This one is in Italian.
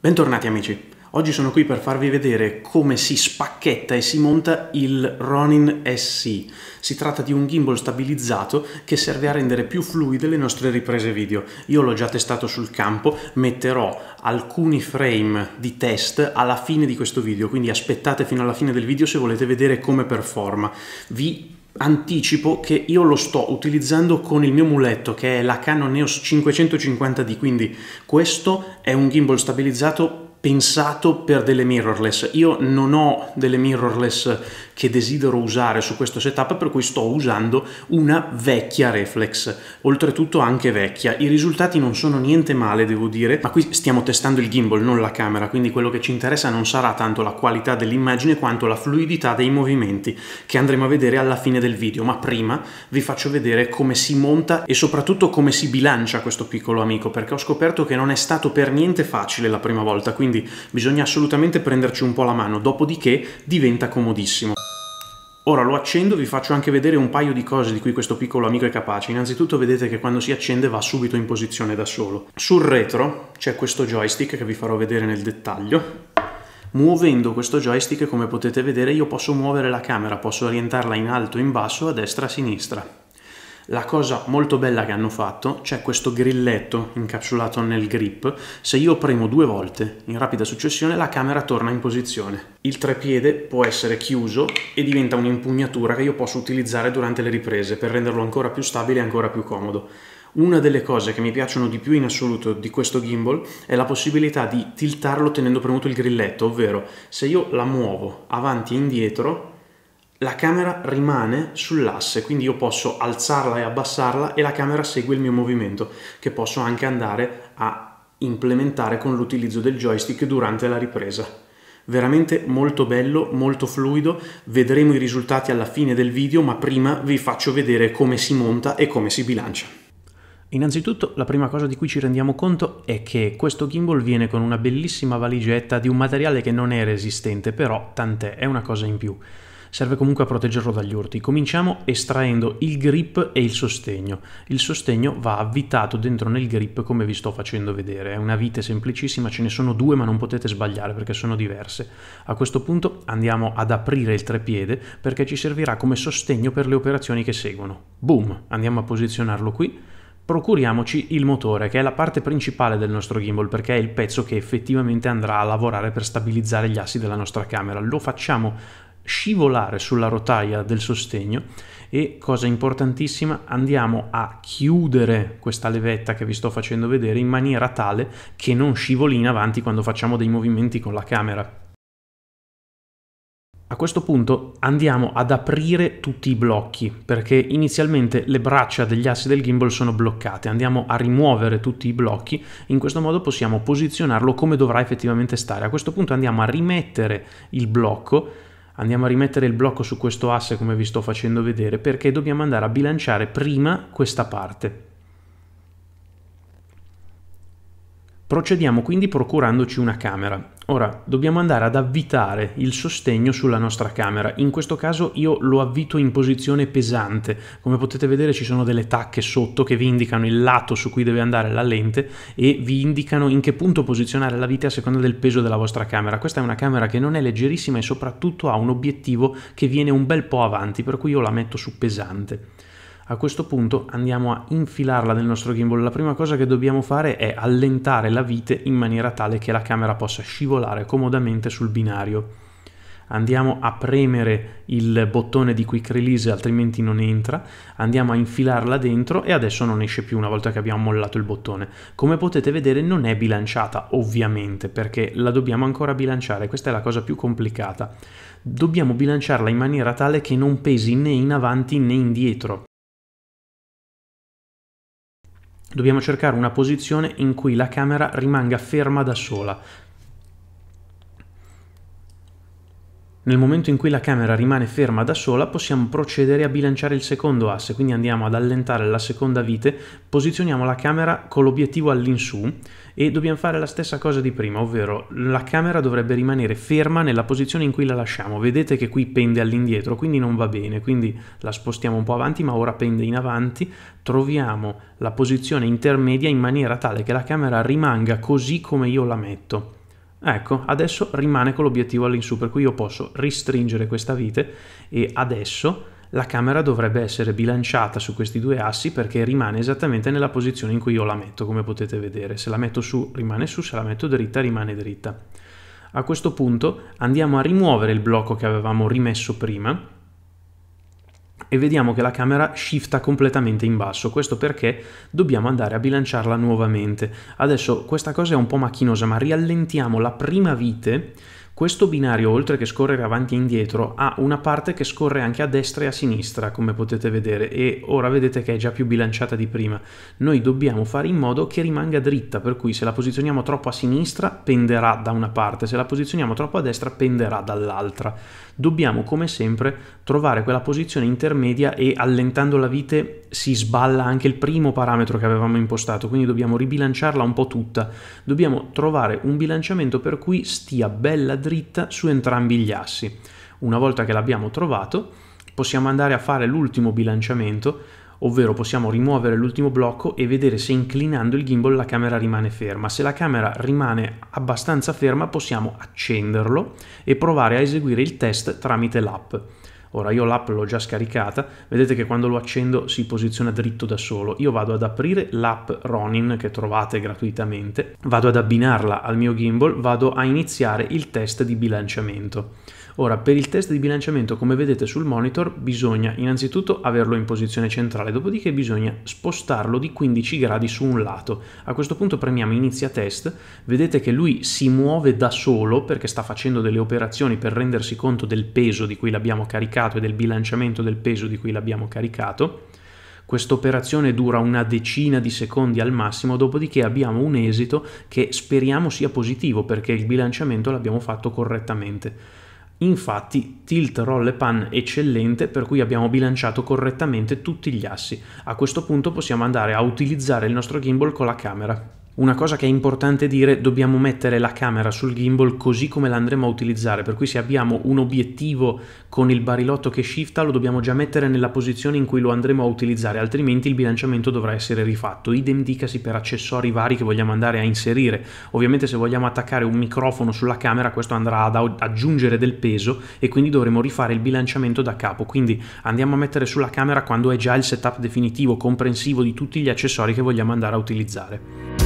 Bentornati amici, oggi sono qui per farvi vedere come si spacchetta e si monta il Ronin SE. Si tratta di un gimbal stabilizzato che serve a rendere più fluide le nostre riprese video. Io l'ho già testato sul campo, metterò alcuni frame di test alla fine di questo video, quindi aspettate fino alla fine del video se volete vedere come performa. Vi anticipo che io lo sto utilizzando con il mio muletto, che è la Canon EOS 550D, quindi questo è un gimbal stabilizzato pensato per delle mirrorless. Io non ho delle mirrorless che desidero usare su questo setup, per cui sto usando una vecchia reflex, oltretutto anche vecchia. I risultati non sono niente male, devo dire, ma qui stiamo testando il gimbal, non la camera, quindi quello che ci interessa non sarà tanto la qualità dell'immagine quanto la fluidità dei movimenti che andremo a vedere alla fine del video. Ma prima vi faccio vedere come si monta e soprattutto come si bilancia questo piccolo amico, perché ho scoperto che non è stato per niente facile la prima volta, quindi bisogna assolutamente prenderci un po' la mano, dopodiché diventa comodissimo. Ora lo accendo, vi faccio anche vedere un paio di cose di cui questo piccolo amico è capace. Innanzitutto vedete che quando si accende va subito in posizione da solo. Sul retro c'è questo joystick che vi farò vedere nel dettaglio. Muovendo questo joystick, come potete vedere, io posso muovere la camera, posso orientarla in alto, in basso, a destra, a sinistra. La cosa molto bella che hanno fatto, c'è questo grilletto incapsulato nel grip. Se io premo 2 volte in rapida successione, la camera torna in posizione. Il trepiede può essere chiuso e diventa un'impugnatura che io posso utilizzare durante le riprese per renderlo ancora più stabile e ancora più comodo. Una delle cose che mi piacciono di più in assoluto di questo gimbal è la possibilità di tiltarlo tenendo premuto il grilletto, ovvero se io la muovo avanti e indietro, la camera rimane sull'asse, quindi io posso alzarla e abbassarla e la camera segue il mio movimento, che posso anche andare a implementare con l'utilizzo del joystick durante la ripresa. Veramente molto bello, molto fluido. Vedremo i risultati alla fine del video, ma prima vi faccio vedere come si monta e come si bilancia. Innanzitutto, la prima cosa di cui ci rendiamo conto è che questo gimbal viene con una bellissima valigetta di un materiale che non è resistente, però tant'è, è una cosa in più. Serve comunque a proteggerlo dagli urti. Cominciamo estraendo il grip e il sostegno. Il sostegno va avvitato dentro nel grip come vi sto facendo vedere. È una vite semplicissima, ce ne sono 2 ma non potete sbagliare perché sono diverse. A questo punto andiamo ad aprire il trepiede perché ci servirà come sostegno per le operazioni che seguono. Boom! Andiamo a posizionarlo qui. Procuriamoci il motore, che è la parte principale del nostro gimbal, perché è il pezzo che effettivamente andrà a lavorare per stabilizzare gli assi della nostra camera. Lo facciamo scivolare sulla rotaia del sostegno e, cosa importantissima, andiamo a chiudere questa levetta che vi sto facendo vedere in maniera tale che non scivoli in avanti quando facciamo dei movimenti con la camera. A questo punto andiamo ad aprire tutti i blocchi perché inizialmente le braccia degli assi del gimbal sono bloccate. Andiamo a rimuovere tutti i blocchi, in questo modo possiamo posizionarlo come dovrà effettivamente stare. A questo punto andiamo a rimettere il blocco. Andiamo a rimettere il blocco su questo asse come vi sto facendo vedere perché dobbiamo andare a bilanciare prima questa parte. Procediamo quindi procurandoci una camera. Ora dobbiamo andare ad avvitare il sostegno sulla nostra camera. In questo caso io lo avvito in posizione pesante. Come potete vedere ci sono delle tacche sotto che vi indicano il lato su cui deve andare la lente e vi indicano in che punto posizionare la vite a seconda del peso della vostra camera. Questa è una camera che non è leggerissima e soprattutto ha un obiettivo che viene un bel po' avanti, per cui io la metto su pesante. A questo punto andiamo a infilarla nel nostro gimbal. La prima cosa che dobbiamo fare è allentare la vite in maniera tale che la camera possa scivolare comodamente sul binario. Andiamo a premere il bottone di quick release, altrimenti non entra. Andiamo a infilarla dentro e adesso non esce più una volta che abbiamo mollato il bottone. Come potete vedere non è bilanciata, ovviamente, perché la dobbiamo ancora bilanciare. Questa è la cosa più complicata. Dobbiamo bilanciarla in maniera tale che non pesi né in avanti né indietro. Dobbiamo cercare una posizione in cui la camera rimanga ferma da sola. Nel momento in cui la camera rimane ferma da sola possiamo procedere a bilanciare il secondo asse, quindi andiamo ad allentare la seconda vite, posizioniamo la camera con l'obiettivo all'insù e dobbiamo fare la stessa cosa di prima, ovvero la camera dovrebbe rimanere ferma nella posizione in cui la lasciamo. Vedete che qui pende all'indietro, quindi non va bene, quindi la spostiamo un po' avanti, ma ora pende in avanti. Troviamo la posizione intermedia in maniera tale che la camera rimanga così come io la metto. Ecco, adesso rimane con l'obiettivo all'insù, per cui io posso ristringere questa vite e adesso la camera dovrebbe essere bilanciata su questi due assi perché rimane esattamente nella posizione in cui io la metto, come potete vedere. Se la metto su rimane su, se la metto dritta rimane dritta. A questo punto andiamo a rimuovere il blocco che avevamo rimesso prima e vediamo che la camera shifta completamente in basso. Questo perché dobbiamo andare a bilanciarla nuovamente. Adesso questa cosa è un po' macchinosa, ma riallentiamo la prima vite. Questo binario, oltre che scorrere avanti e indietro, ha una parte che scorre anche a destra e a sinistra, come potete vedere, e ora vedete che è già più bilanciata di prima. Noi dobbiamo fare in modo che rimanga dritta, per cui se la posizioniamo troppo a sinistra penderà da una parte, se la posizioniamo troppo a destra penderà dall'altra. Dobbiamo, come sempre, trovare quella posizione intermedia e allentando la vite si sballa anche il primo parametro che avevamo impostato, quindi dobbiamo ribilanciarla un po' tutta. Dobbiamo trovare un bilanciamento per cui stia bella dritta su entrambi gli assi. Una volta che l'abbiamo trovato, possiamo andare a fare l'ultimo bilanciamento, ovvero possiamo rimuovere l'ultimo blocco e vedere se inclinando il gimbal la camera rimane ferma. Se la camera rimane abbastanza ferma possiamo accenderlo e provare a eseguire il test tramite l'app. Ora io l'app l'ho già scaricata, vedete che quando lo accendo si posiziona dritto da solo. Io vado ad aprire l'app Ronin che trovate gratuitamente, vado ad abbinarla al mio gimbal, vado a iniziare il test di bilanciamento. Ora, per il test di bilanciamento, come vedete sul monitor, bisogna innanzitutto averlo in posizione centrale, dopodiché bisogna spostarlo di 15 gradi su un lato. A questo punto premiamo Inizia test, vedete che lui si muove da solo perché sta facendo delle operazioni per rendersi conto del peso di cui l'abbiamo caricato e del bilanciamento del peso di cui l'abbiamo caricato. Questa operazione dura una decina di secondi al massimo, dopodiché abbiamo un esito che speriamo sia positivo perché il bilanciamento l'abbiamo fatto correttamente. Infatti tilt, roll e pan eccellente, per cui abbiamo bilanciato correttamente tutti gli assi. A questo punto possiamo andare a utilizzare il nostro gimbal con la camera. Una cosa che è importante dire, dobbiamo mettere la camera sul gimbal così come la andremo a utilizzare, per cui se abbiamo un obiettivo con il barilotto che shifta lo dobbiamo già mettere nella posizione in cui lo andremo a utilizzare, altrimenti il bilanciamento dovrà essere rifatto. Idem dicasi per accessori vari che vogliamo andare a inserire. Ovviamente se vogliamo attaccare un microfono sulla camera questo andrà ad aggiungere del peso e quindi dovremo rifare il bilanciamento da capo, quindi andiamo a mettere sulla camera quando è già il setup definitivo, comprensivo di tutti gli accessori che vogliamo andare a utilizzare.